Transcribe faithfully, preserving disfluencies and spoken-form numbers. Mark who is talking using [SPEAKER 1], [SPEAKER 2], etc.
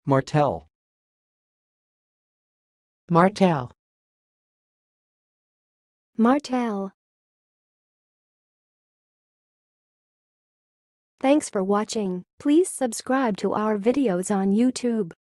[SPEAKER 1] martele,
[SPEAKER 2] martele,
[SPEAKER 3] martele. Thanks for watching. Please subscribe to our videos on YouTube.